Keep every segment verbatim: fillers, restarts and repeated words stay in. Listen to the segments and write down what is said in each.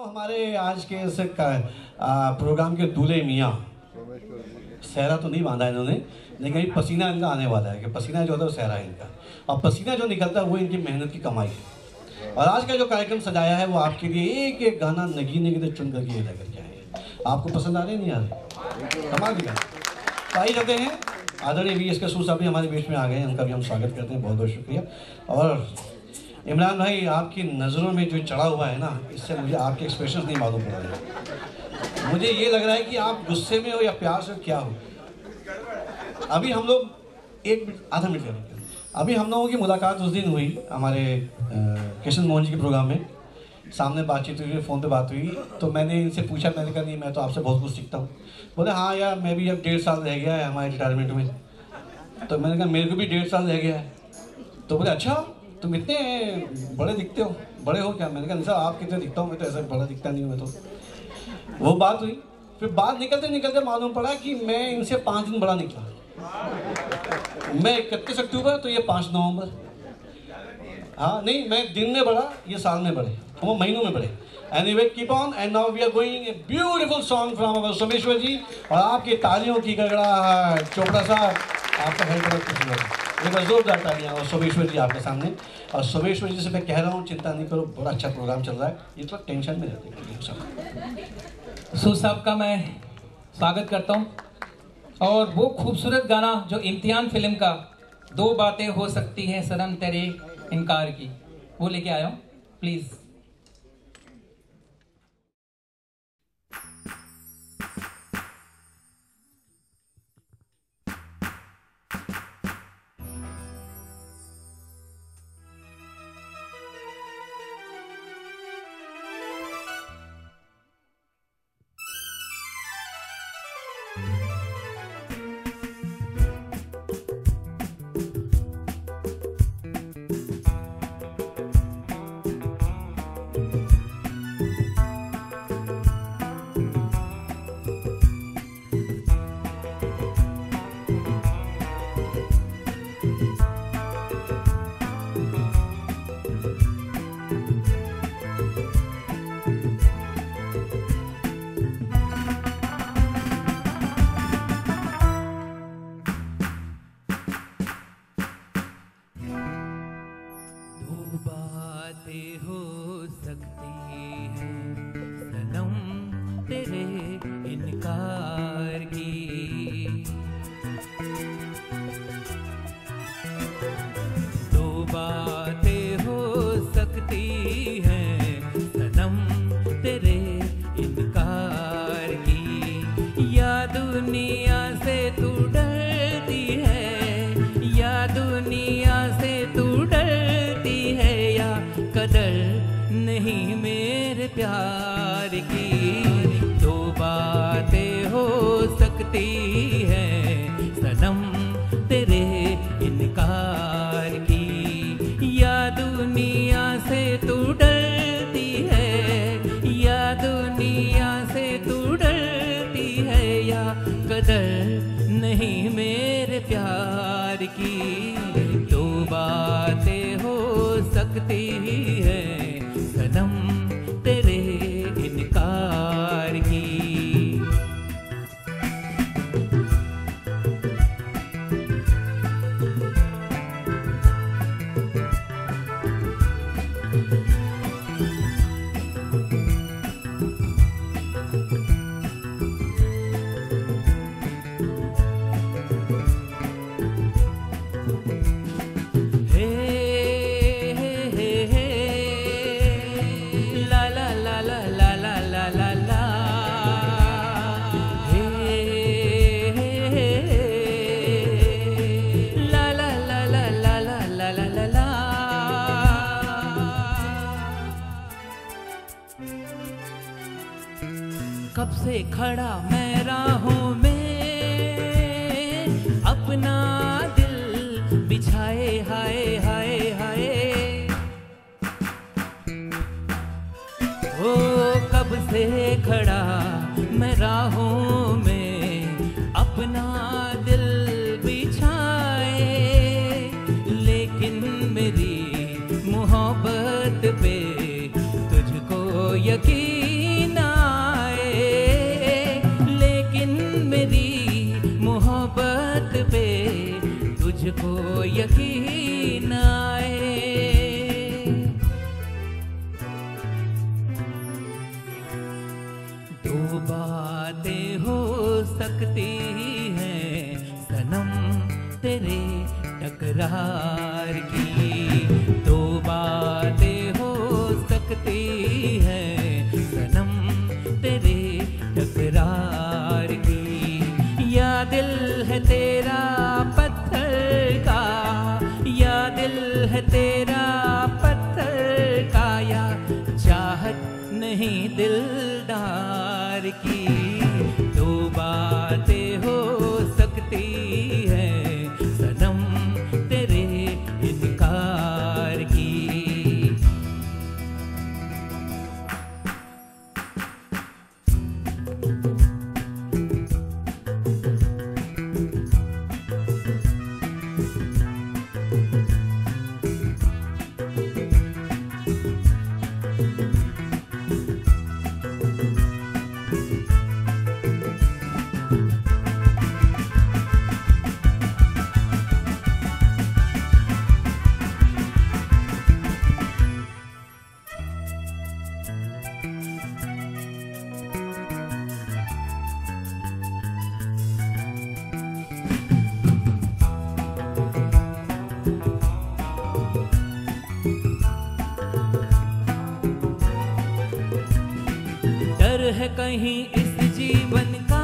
हमारे आज के इस प्रोग्राम के दूल्हे मियाँ सहरा तो नहीं बांधा इन्होंने, लेकिन अभी पसीना इनका आने वाला है कि पसीना जो होता है वो सहरा है इनका, और पसीना जो निकलता है वो इनकी मेहनत की कमाई है। और आज का जो कार्यक्रम सजाया है वो आपके लिए एक एक गाना नगीने की चुन करके ये लेकर के आए हैं। आपको पसंद आ रहे नहीं आ रहे? कमाल की बात। तो आई जाते हैं आदरणीय वी एस के सूद साहब भी हमारे बीच में आ गए हैं, उनका भी हम स्वागत करते हैं, बहुत बहुत शुक्रिया। और इमरान भाई, आपकी नज़रों में जो चढ़ा हुआ है ना, इससे मुझे आपके एक्सप्रेशन नहीं मालूम पड़ रहे हैं। मुझे ये लग रहा है कि आप गुस्से में हो या प्यार से, क्या हो। अभी हम लोग एक मिनट आधा मिनट करेंगे। अभी हम लोगों की मुलाकात उस दिन हुई हमारे किशन मोहन जी के प्रोग्राम में, सामने बातचीत हुई, फ़ोन पे बात हुई, तो मैंने इनसे पूछा, मैंने कहा नहीं मैं तो आपसे बहुत कुछ सीखता हूँ। बोले हाँ यार मैं भी अब डेढ़ साल रह गया है हमारे रिटायरमेंट में। तो मैंने कहा मेरे को भी डेढ़ साल रह गया है। तो बोले अच्छा तुम इतने बड़े दिखते हो, बड़े हो क्या? मैंने कहा नहीं सर आप कितने दिखता हूँ, मैं तो ऐसा बड़ा दिखता नहीं हूँ मैं तो। वो बात हुई, फिर बात निकलते निकलते मालूम पड़ा कि मैं इनसे पाँच दिन बड़ा निकला। मैं इकतीस अक्टूबर तो ये पाँच नवंबर। हाँ नहीं, मैं दिन में बढ़ा, ये साल में बढ़े, वो महीनों में बढ़े। Anyway, keep on and now we are going a beautiful song from our Someshwar जी, और आपकी तालियों की गड़गड़ाहट। चोपड़ा साहब आपका हेड बहुत खुश होगा, एक बार जोरदार तालियां और सोमेश्वर जी आपके सामने। और सोमेश्वर जी से मैं कह रहा हूँ चिंता नहीं करो, बड़ा अच्छा प्रोग्राम चल रहा है, ये तो टेंशन में रहते हैं। सूद साहब का मैं स्वागत करता हूँ, और वो खूबसूरत गाना जो इम्तिहान फिल्म का दो बातें हो सकती हैं सनम तेरे इनकार की, वो लेके आया हूँ, प्लीज़। कब से खड़ा मैं राहों में, अपना दिल बिछाए हाय हाय हाय। ओ कब से खड़ा मैं राहों में, अपना दिल बिछाए, लेकिन मेरी मोहब्बत पे तुझको यकीन मुझको यकीन आए। दो बातें हो सकती हैं सनम तेरे टकरार की, दो बातें हो सकती हैं सनम तेरे टकरार की। या दिल है तेरा पत्थर का, या दिल है तेरा पत्थर का, या चाहत नहीं दिलदार की। दो बातें हो सकती हैं सनम तेरे इनकार की। डर है कहीं इस जीवन का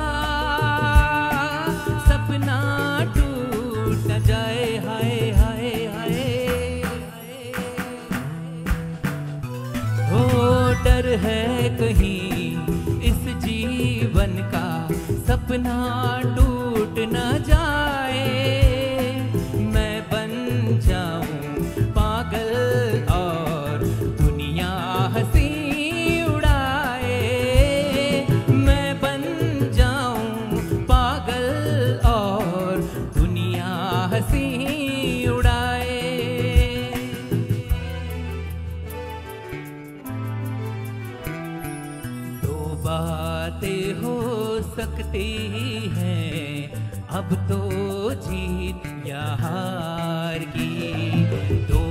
सपना टूट न जाए, हाय हाय हाय। हो डर है कहीं इस जीवन का सपना टूट न जाए। मैं बन जाऊं पागल और दुनिया हंसी बातें हो सकती हैं अब तो जीत या हार की। दो